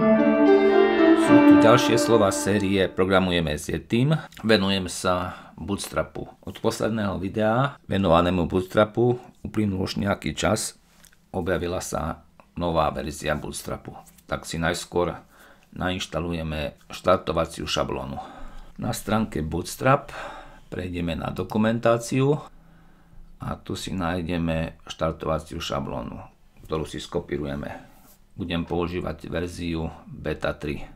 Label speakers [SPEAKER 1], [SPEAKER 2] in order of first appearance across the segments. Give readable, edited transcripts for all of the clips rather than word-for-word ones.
[SPEAKER 1] Sú tu ďalšie slova série Programujeme s Yetim. Venujem sa Bootstrapu. Od posledného videa venovanému Bootstrapu uplynul už nejaký čas. Objavila sa nová verzia Bootstrapu. Tak si najskôr nainštalujeme štartovaciu šablónu. Na stránke Bootstrap prejdeme na dokumentáciu a tu si nájdeme štartovaciu šablónu, ktorú si skopírujeme. Budem používať verziu beta 3.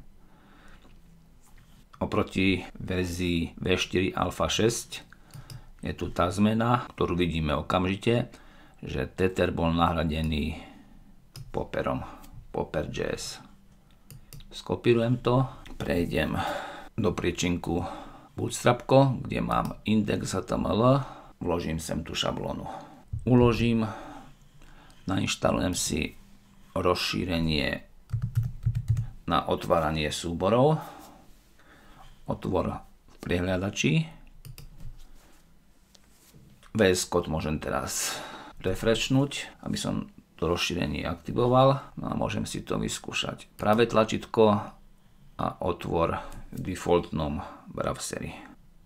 [SPEAKER 1] Oproti verzii V4 Alpha 6 je tu tá zmena, ktorú vidíme okamžite, že Tether bol nahradený Popperom, Popper.js. Skopírujem to, prejdem do priečinku Bootstrapko, kde mám index.html, vložím sem tú šablónu. Uložím, nainštalujem si rozšírenie na otváranie súborov, otvor v prihliadači. VS Code môžem teraz refreshnúť, aby som to rozšírenie aktivoval. No a môžem si to vyskúšať. Pravé tlačítko a otvor v defaultnom browseri.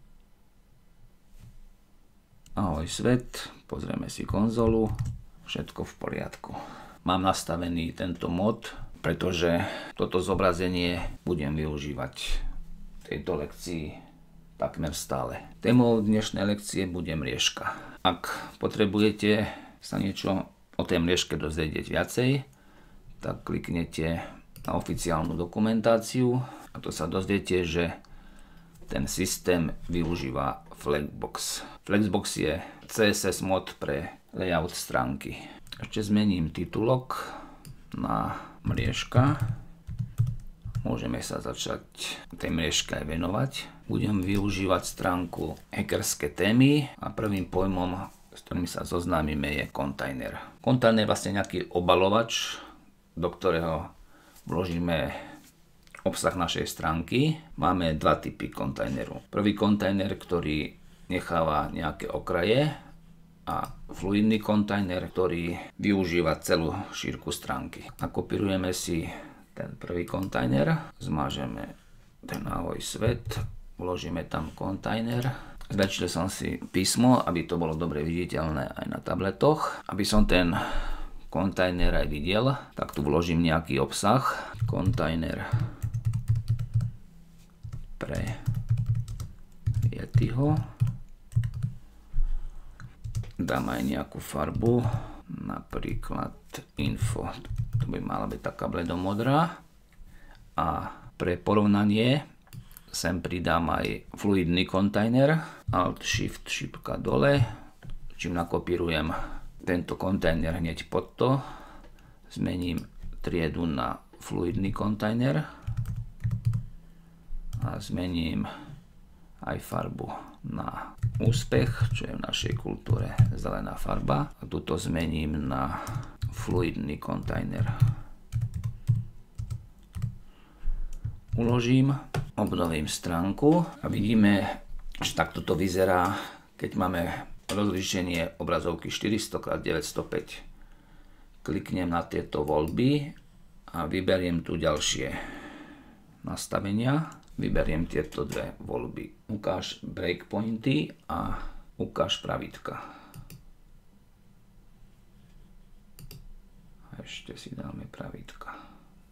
[SPEAKER 1] Ahoj svet, pozrieme si konzolu, všetko v poriadku. Mám nastavený tento mod, pretože toto zobrazenie budem využívať v tejto lekcii takmer stále. Témou dnešnej lekcie bude mriežka. Ak potrebujete sa niečo o tej mriežke dozvedieť viacej, tak kliknete na oficiálnu dokumentáciu a to sa dozviete, že ten systém využíva Flexbox. Flexbox je CSS mod pre layout stránky. Ešte zmením titulok na mriežka. Môžeme sa začať tej mriežke aj venovať. Budem využívať stránku hackerské témy a prvým pojmom, s ktorým sa zoznámime, je kontajner. Kontajner je vlastne nejaký obalovač, do ktorého vložíme obsah našej stránky. Máme dva typy kontajneru. Prvý kontajner, ktorý necháva nejaké okraje, a fluidný kontajner, ktorý využíva celú šírku stránky. Nakopírujeme si ten prvý kontajner, zmažeme ten ahoj svet, vložíme tam kontajner. Zväčšil som si písmo, aby to bolo dobre viditeľné aj na tabletoch. Aby som ten kontajner aj videl, tak tu vložím nejaký obsah. Kontajner pre Yetiho. Dám aj nejakú farbu, napríklad info. To by mala byť taká bledomodrá. A pre porovnanie sem pridám aj fluidný kontajner. Alt Shift šipka dole. Čím nakopírujem tento kontajner hneď pod to, zmením triedu na fluidný kontajner a zmením aj farbu na úspech, čo je v našej kultúre zelená farba. A tuto zmením na fluidný kontajner. Uložím, obnovím stránku a vidíme, že takto to vyzerá, keď máme rozlíšenie obrazovky 400x905. Kliknem na tieto voľby a vyberiem tu ďalšie nastavenia. Vyberiem tieto dve voľby. Ukáž breakpointy a ukáž pravítka. A ešte si dáme pravítka.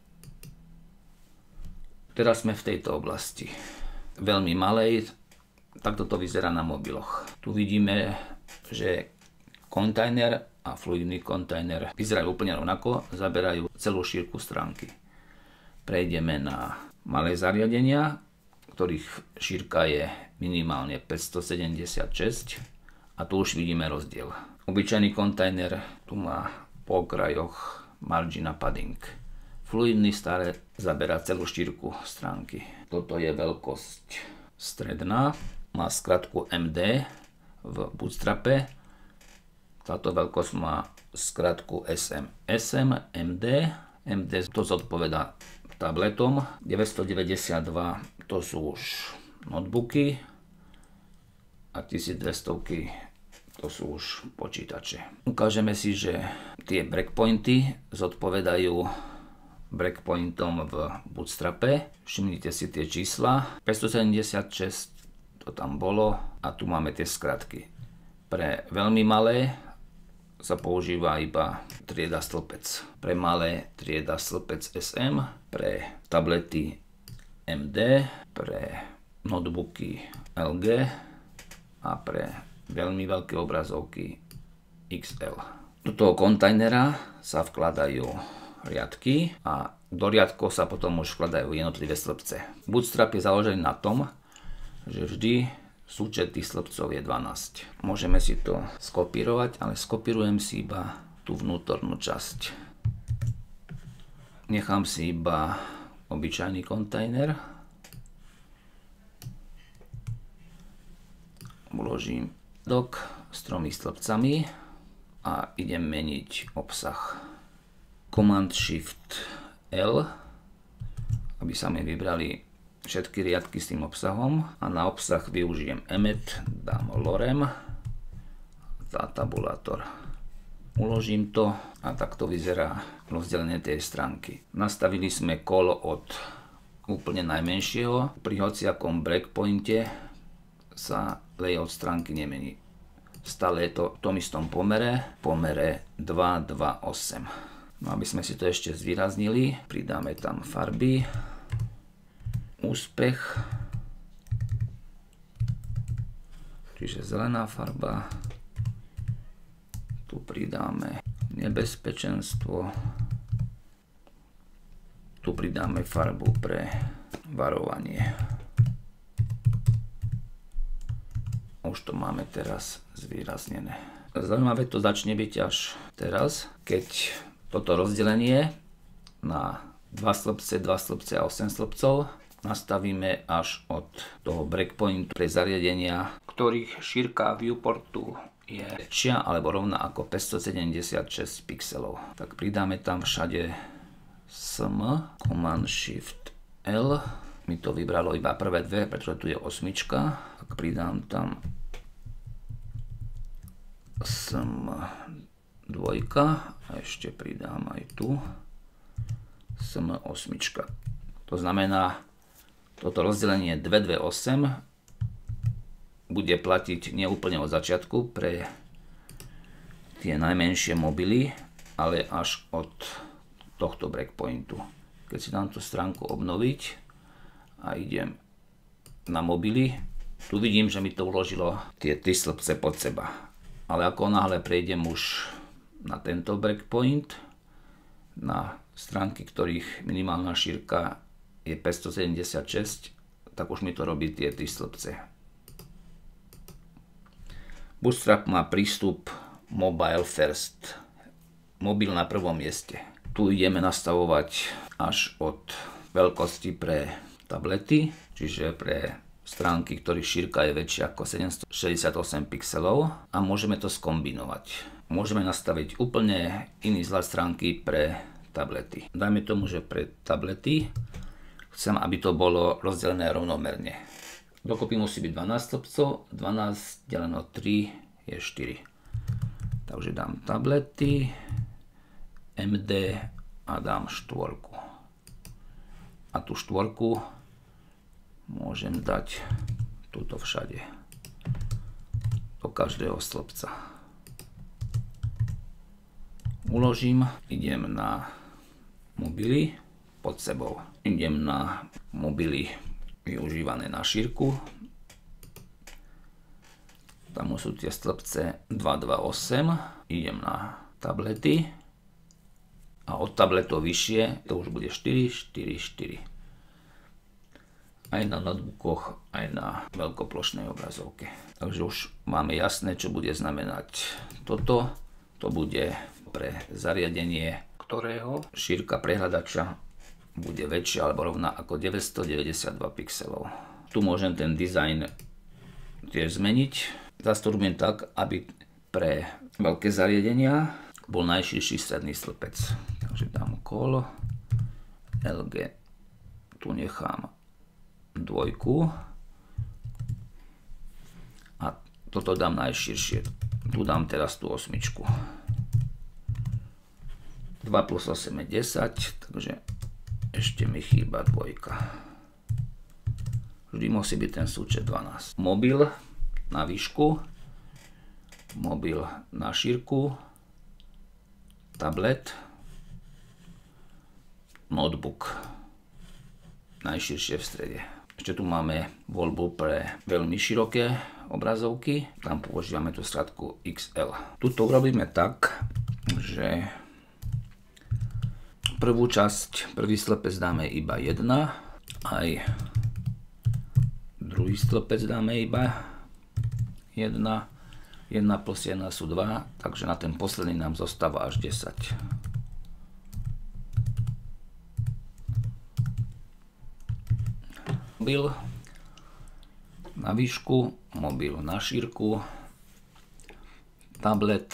[SPEAKER 1] Teraz sme v tejto oblasti. Veľmi malej. Takto to vyzerá na mobiloch. Tu vidíme, že kontajner a fluidný kontajner vyzerajú úplne rovnako. Zaberajú celú šírku stránky. Prejdeme na malé zariadenia, ktorých šírka je minimálne 576 a tu už vidíme rozdiel. Obyčajný kontajner tu má po okrajoch margin a padding. Fluidný stále zaberá celú šírku stránky. Toto je veľkosť stredná, má skratku MD v Bootstrape. Táto veľkosť má skratku SM. SM, MD, MD to zodpovedá tabletom, 992 to sú už notebooky a 1200 to sú už počítače. Ukážeme si, že tie breakpointy zodpovedajú breakpointom v Bootstrape. Všimnite si tie čísla. 576 to tam bolo a tu máme tie skratky. Pre veľmi malé sa používa iba trieda stĺpec. Pre malé trieda stĺpec SM, pre tablety MD, pre notebooky LG a pre veľmi veľké obrazovky XL. Do toho kontajnera sa vkladajú riadky a do riadkov sa potom už vkladajú jednotlivé stĺpce. Bootstrap je založený na tom, že vždy súčet tých stĺpcov je 12. Môžeme si to skopírovať, ale skopírujem si iba tú vnútornú časť. Nechám si iba obyčajný kontajner. Uložím dok s 3 stĺpcami a idem meniť obsah. Command Shift L, aby sa mi vybrali všetky riadky s tým obsahom a na obsah využijem emmet, dám lorem za tabulátor. Uložím to a takto vyzerá rozdelenie tej stránky. Nastavili sme kolo od úplne najmenšieho. Pri hociakom breakpointe sa layout stránky nemení. Stále je to v tom istom pomere 2, 2, 8. No aby sme si to ešte zvýraznili, pridáme tam farby, úspech, čiže zelená farba, tu pridáme nebezpečenstvo, tu pridáme farbu pre varovanie. Už to máme teraz zvýraznené. Zaujímavé to začne byť až teraz, keď toto rozdelenie na 2 stĺpce, 2 stĺpce a 8 stĺpcov nastavíme až od toho breakpointu pre zariadenia, ktorých šírka viewportu je väčšia alebo rovná ako 576 pixelov. Tak pridáme tam všade SM, Command Shift L. Mi to vybralo iba prvé dve, pretože tu je 8. Tak pridám tam SM 2 a ešte pridám aj tu SM 8. To znamená, toto rozdelenie 228 bude platiť neúplne od začiatku pre tie najmenšie mobily, ale až od tohto breakpointu. Keď si dám tú stránku obnoviť a idem na mobily, tu vidím, že mi to uložilo tie 3 stĺpce pod seba. Ale ako náhle prejdem už na tento breakpoint, na stránky, ktorých minimálna šírka je 576, tak už mi to robí tie 3 stĺpce. Bootstrap má prístup mobile first, mobil na prvom mieste. Tu ideme nastavovať až od veľkosti pre tablety, čiže pre stránky, ktorých šírka je väčšia ako 768 pixelov a môžeme to skombinovať. Môžeme nastaviť úplne iný vzhľad stránky pre tablety. Dajme tomu, že pre tablety chcem, aby to bolo rozdelené rovnomerne. Dokopy musí byť 12 stĺpcov, 12 deleno 3 je 4. Takže dám tablety, MD a dám 4. A tú 4 môžem dať tuto všade. Do každého stĺpca. Uložím, idem na mobily pod sebou. Idem na mobily využívané na šírku. Tam sú tie stĺpce 228. Idem na tablety. A od tabletov vyššie to už bude 4, 4, 4. Aj na notebookoch, aj na veľkoplošnej obrazovke. Takže už máme jasné, čo bude znamenať toto. To bude pre zariadenie, ktorého šírka prehľadača bude väčšia alebo rovná ako 992 pixelov. Tu môžem ten dizajn tiež zmeniť. Zastrubím tak, aby pre veľké zariadenia bol najširší stredný stĺpec. Takže dám kolo, LG, tu nechám 2 a toto dám najširšie. Tu dám teraz tú 8. 2 plus 8 je 10, takže Ešte mi chýba 2. Vždy musí byť ten súčet 12. Mobil na výšku, mobil na šírku, tablet, notebook najširšie v strede. Ešte tu máme voľbu pre veľmi široké obrazovky, tam používame tú skratku XL. Tuto urobíme tak, že prvú časť, prvý slepec dáme iba 1, aj druhý slepec dáme iba 1, 1 plus 1 sú 2, takže na ten posledný nám zostáva až 10. Mobil na výšku, mobil na šírku, tablet,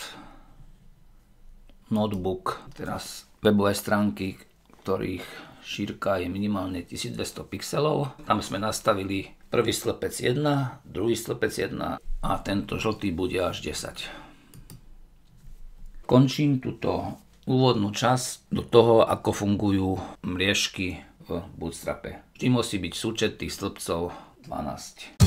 [SPEAKER 1] notebook, teraz webové stránky, ktorých šírka je minimálne 1200 pixelov. Tam sme nastavili prvý slepec 1, druhý slepec 1 a tento žltý bude až 10. Končím túto úvodnú časť do toho, ako fungujú mriežky v Bootstrape. Vždy musí byť súčet tých stĺpcov 12.